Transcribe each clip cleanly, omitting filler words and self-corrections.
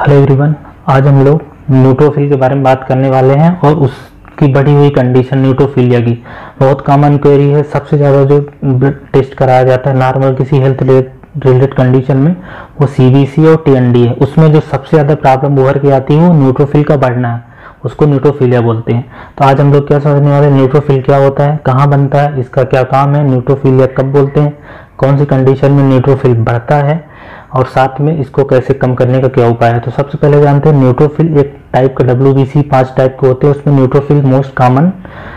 Hello everyone, आज हम लोग न्यूट्रोफिल के बारे में बात करने वाले हैं और उसकी बढ़ी हुई कंडीशन न्यूट्रोफिलिया की। बहुत कॉमन क्वेरी है। सबसे ज़्यादा जो ब्लड टेस्ट कराया जाता है नॉर्मल किसी हेल्थ रिलेटेड कंडीशन में वो सीबीसी और टीएनडी है। उसमें जो सबसे ज़्यादा प्रॉब्लम उभर के आती है वो न्यूट्रोफिल का बढ़ना है, उसको न्यूट्रोफिलिया बोलते हैं। तो आज हम लोग क्या समझने वाले हैं, न्यूट्रोफिल क्या होता है, कहाँ बनता है, इसका क्या काम है, न्यूट्रोफिलिया कब बोलते हैं, कौन सी कंडीशन में न्यूट्रोफिल बढ़ता है और साथ में इसको कैसे कम करने का क्या उपाय है। तो सबसे पहले जानते हैं न्यूट्रोफिल एक टाइप का WBC 5 टाइप के होते हैं, उसमें न्यूट्रोफिल मोस्ट कॉमन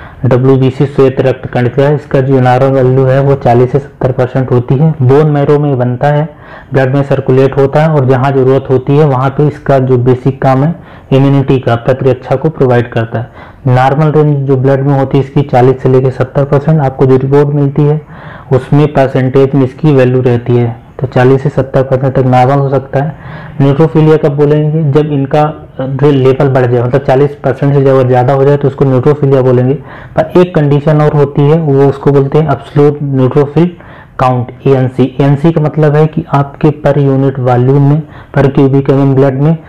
WBC श्वेत रक्त कण का है। इसका जो नॉर्मल वैल्यू है वो 40 से 70% होती है। बोन मैरो में बनता है, ब्लड में सर्कुलेट होता है और जहाँ जरूरत होती है वहाँ पे इसका जो बेसिक काम है इम्यूनिटी का, प्रतिरक्षा को प्रोवाइड करता है। नॉर्मल रेंज जो ब्लड में होती है इसकी 40 से लेकर 70%। आपको जो रिपोर्ट मिलती है उसमें परसेंटेज में इसकी वैल्यू रहती है, तो 40 से 70% तक नॉर्मल हो सकता है। न्यूट्रोफिलिया कब बोलेंगे, जब इनका लेवल बढ़ जाए, मतलब 40% से जब ज़्यादा हो जाए तो उसको न्यूट्रोफिलिया बोलेंगे। पर एक कंडीशन और होती है, वो उसको बोलते हैं absolute neutrophil count, ANC। ANC का मतलब है कि आपके पर यूनिट वॉल्यूम में, पर क्यूबिक एमएम ब्लड में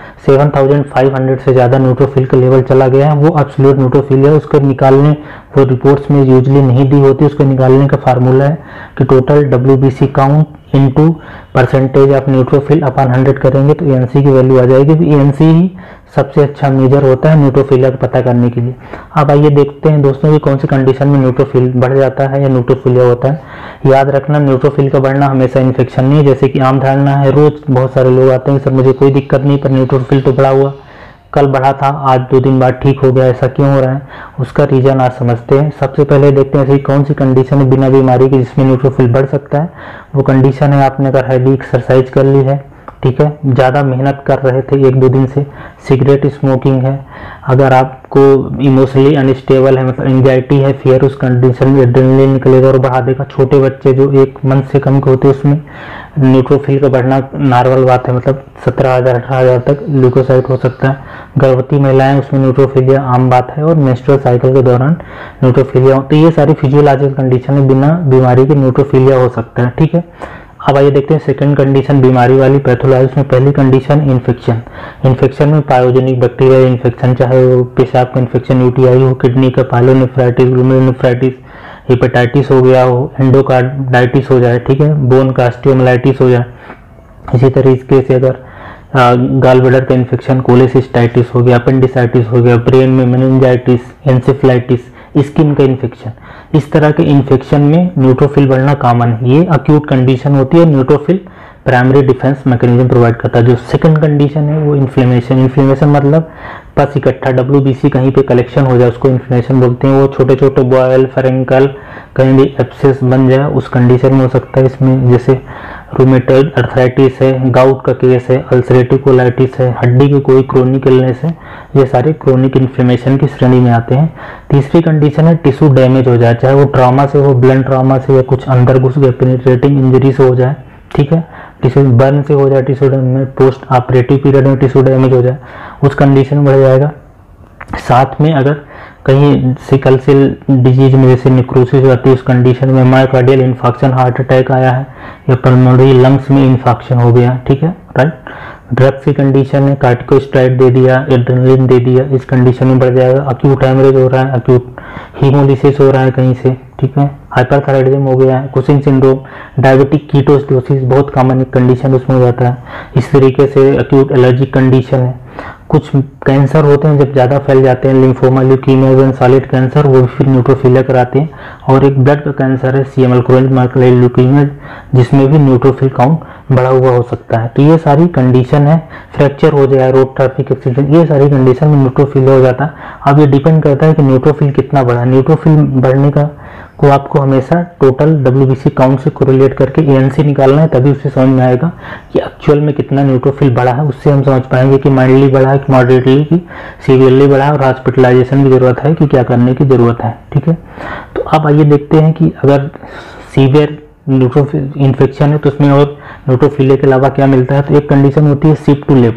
7500 से ज़्यादा न्यूट्रोफिल का लेवल चला गया है, वो एब्सोल्यूट न्यूट्रोफिल है। उसको निकालने, वो रिपोर्ट्स में यूजली नहीं दी होती, उसको निकालने का फार्मूला है कि total WBC count into percentage of neutrophil upon 100 करेंगे तो ANC की वैल्यू आ जाएगी। तो ANC ही सबसे अच्छा मेजर होता है न्यूट्रोफिलिया को पता करने के लिए। अब आइए देखते हैं दोस्तों कि कौन सी कंडीशन में न्यूट्रोफिल बढ़ जाता है या न्यूट्रोफिलिया होता है। याद रखना, न्यूट्रोफिल का बढ़ना हमेशा इन्फेक्शन नहीं है, जैसे कि आम धारणा है। रोज बहुत सारे लोग आते हैं, सर मुझे कोई दिक्कत नहीं पर न्यूट्रोफिल तो बढ़ा हुआ, कल बढ़ा था, आज 2 दिन बाद ठीक हो गया, ऐसा क्यों हो रहा है, उसका रीजन आज समझते हैं। सबसे पहले देखते हैं ऐसी कौन सी कंडीशन है बिना बीमारी के जिसमें न्यूट्रोफिल बढ़ सकता है। वो कंडीशन है, आपने अगर हैवी एक्सरसाइज कर ली है, ठीक है, ज़्यादा मेहनत कर रहे थे 1-2 दिन से, सिगरेट स्मोकिंग है, अगर आपको इमोशनली अनस्टेबल है, मतलब एंजाइटी है, फियर, उस कंडीशन में एड्रेनलिन निकलेगा और बढ़ा देगा। छोटे बच्चे जो 1 मंथ से कम के होते हैं उसमें न्यूट्रोफिल का बढ़ना नॉर्मल बात है, मतलब 17,000-18,000 तक ल्यूकोसाइट हो सकता है। गर्भवती महिलाएं, उसमें न्यूट्रोफिलिया आम बात है और मेंस्ट्रुअल साइकिल के दौरान न्यूट्रोफिलिया। तो ये सारी फिजियोलॉजिकल कंडीशन है, बिना बीमारी के न्यूट्रोफिलिया हो सकता है, ठीक है। अब आइए देखते हैं सेकंड कंडीशन बीमारी वाली, पैथोलॉजी। उसमें पहली कंडीशन इन्फेक्शन। इन्फेक्शन में पायोजेनिक बैक्टीरियल इन्फेक्शन, चाहे वो पेशाब का इन्फेक्शन UTI हो, किडनी का पाइलोनेफ्राइटिस, ग्लोमेरुलोनेफ्राइटिस, हेपेटाइटिस हो गया हो, एंडोकार्डाइटिस हो जाए, ठीक है, बोन का ऑस्टियोमाइलाइटिस हो जाए। इसी तरीके से अगर गाल ब्लैडर का इन्फेक्शन, कोलेसिस्टाइटिस हो गया, अपेंडिसाइटिस हो गया, ब्रेन में मेनिंजाइटिस, एंसेफ्लाइटिस, स्किन का इन्फेक्शन, इस तरह के इन्फेक्शन में न्यूट्रोफिल बढ़ना कॉमन है। ये अक्यूट कंडीशन होती है। Neutrophil primary defence mechanism provide करता है। जो सेकंड कंडीशन है वो इन्फ्लेमेशन। इन्फ्लेमेशन मतलब पस इकट्ठा, WBC कहीं पे कलेक्शन हो जाए उसको इन्फ्लेमेशन बोलते हैं। वो छोटे छोटे बॉयल, फेरेंकल, कहीं भी एब्सेस बन जाए, उस कंडीशन में हो सकता है। इसमें जैसे रूमेटॉइड अर्थराइटिस है, गाउट का केस है, अल्सरेटिव कोलाइटिस है, हड्डी की कोई क्रोनिक इलनेस है, ये सारे क्रोनिक इन्फ्लेमेशन की श्रेणी में आते हैं। तीसरी कंडीशन है टिश्यू डैमेज हो जाए, चाहे वो ट्रॉमा से हो, ब्लड ट्रॉमा से, या कुछ अंदर घुस गए पेनिट्रेटिंग इंजरी से हो जाए, ठीक है, टिश्यू बर्न से हो जाए, tissue damage, post operative period में टिश्यू डैमेज हो जाए, उस कंडीशन बढ़ जाएगा। साथ में अगर कहीं सिकल सेल डिजीज में जैसे नेक्रोसिस होती है, उस कंडीशन में मायोकार्डियल इन्फेक्शन, हार्ट अटैक आया है, या पल्मोनरी लंग्स में इन्फेक्शन हो गया, ठीक है, राइट। ड्रग्स की कंडीशन है, कार्टिकोस्टेरॉइड दे दिया, एड्रेनलिन दे दिया, इस कंडीशन में बढ़ जाएगा। अक्यूट हेमरेज हो रहा है, अक्यूट हीमोलिसिस हो रहा है कहीं से, ठीक है, हाइपरथायराइडिज्म हो गया है, कुशिंग सिंड्रोम, डायबिटिक कीटोसिडोसिस बहुत कॉमन कंडीशन उसमें हो जाता है। इस तरीके से अक्यूट एलर्जिक कंडीशन है। कुछ कैंसर होते हैं जब ज़्यादा फैल जाते हैं, लिम्फोमा, ल्यूकीमिया, सॉलिड कैंसर, वो फिर न्यूट्रोफिलिया कराते हैं। और एक ब्लड का कैंसर है CML, क्रोनिक माइकोलाइल ल्यूकीमिया, जिसमें भी न्यूट्रोफिल काउंट बढ़ा हुआ हो सकता है। तो ये सारी कंडीशन है। फ्रैक्चर हो जाए, रोड ट्रैफिक एक्सीडेंट, ये सारी कंडीशन में न्यूट्रोफिल हो जाता है। अब ये डिपेंड करता है कि न्यूट्रोफिल कितना बढ़ा। न्यूट्रोफिल बढ़ने का को आपको हमेशा टोटल WBC काउंट से कोरिलेट करके ANC निकालना है, तभी उससे समझ में आएगा कि एक्चुअल में कितना न्यूट्रोफिल बढ़ा है। उससे हम समझ पाएंगे कि माइल्डली बढ़ा है, कि मॉडरेटली, कि सीवियरली बढ़ा है, और हॉस्पिटलाइजेशन की जरूरत है कि क्या करने की जरूरत है, ठीक है। तो अब आइए देखते हैं कि अगर सीवियर न्यूट्रोफिल इन्फेक्शन है तो उसमें और न्यूट्रोफिलिया के अलावा क्या मिलता है। तो एक कंडीशन होती है शिफ्ट टू लेफ्ट।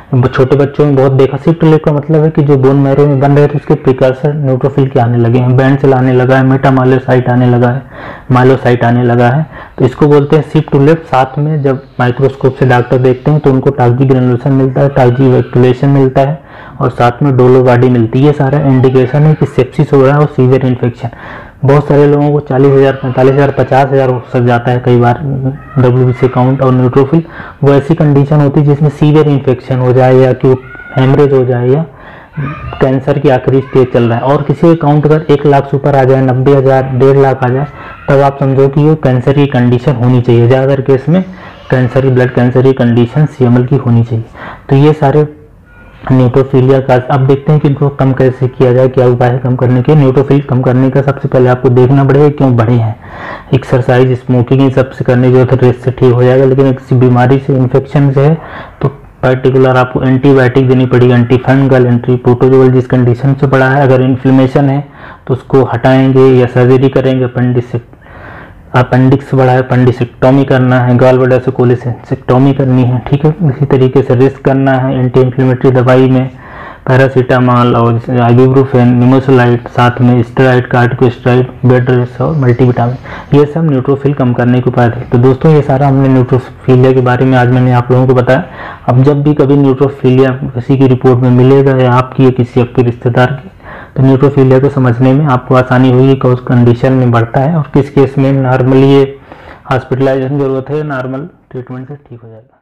छोटे बच्चों में बहुत देखा। सी टू लिप का मतलब है कि जो बोन मैरो में बन रहे थे उसके प्रिकर्सर न्यूट्रोफिल के आने लगे हैं, बैंड सेल आने लगा है, मेटामाइलोसाइट आने लगा है, माइलोसाइट आने लगा है, तो इसको बोलते हैं सिप टू लिप। साथ में जब माइक्रोस्कोप से डॉक्टर देखते हैं तो उनको टार्जी ग्रेनुलेशन मिलता है, टार्जी वैक्यूलेशन मिलता है और साथ में डोलो बॉडी मिलती है। ये सारा इंडिकेशन है कि सेप्सिस हो रहा है और सीवियर इन्फेक्शन। बहुत सारे लोगों को 40,000, 45,000, 50,000 हो सक जाता है कई बार WBC काउंट और न्यूट्रोफिल। वो ऐसी कंडीशन होती है जिसमें सीवियर इन्फेक्शन हो जाए या कि हेमरेज हो जाए या कैंसर की आखिरी स्टेज चल रहा है और किसी का काउंट अगर 1 लाख से ऊपर आ जाए, 90,000, 1.5 लाख आ जाए, तब आप समझो कि ये कैंसर की कंडीशन होनी चाहिए। ज़्यादातर केस में कैंसर की, ब्लड कैंसर की कंडीशन CML की होनी चाहिए। तो ये सारे न्यूट्रोफिलिया का। अब देखते हैं कि इनको कम कैसे किया जाए, क्या उपाय है कम करने के। न्यूट्रोफिल कम करने का सबसे पहले आपको देखना पड़ेगा क्यों बढ़े हैं। एक्सरसाइज, स्मोकिंग, इन सबसे करने की जरूरत है, रेस्ट से ठीक हो जाएगा। लेकिन किसी बीमारी से, इन्फेक्शन से है तो पर्टिकुलर आपको एंटीबायोटिक देनी पड़ेगी, एंटी फंगल, एंटी प्रोटोजोल। जिस कंडीशन से बढ़ा है, अगर इन्फ्लेमेशन है तो उसको हटाएंगे या सर्जरी करेंगे। अपेंडिक्स बढ़ा है, अपेंडिसेक्टोमी करना है, गॉल ब्लैडर से कोलेसेक्टोमी करनी है, ठीक है। इसी तरीके से रेस्ट करना है। एंटी इन्फ्लेमेटरी दवाई में पैरासीटामॉल और आइबुप्रोफेन, निमोसोलाइट, साथ में स्टेरॉइड, कार्टिकोस्टेरॉइड, बेड रेस्ट और मल्टीविटामिन, ये सब न्यूट्रोफिल कम करने के उपाय थे। तो दोस्तों ये सारा हमने न्यूट्रोफिलिया के बारे में आज मैंने आप लोगों को बताया। अब जब भी कभी न्यूट्रोफिलिया किसी की रिपोर्ट में मिलेगा या आपकी या किसी आपके रिश्तेदार की, तो न्यूट्रोफिलिया को समझने में आपको आसानी होगी कि उस कंडीशन में बढ़ता है और किस केस में नॉर्मली ये हॉस्पिटलाइजेशन की जरूरत है, नॉर्मल ट्रीटमेंट से ठीक हो जाएगा।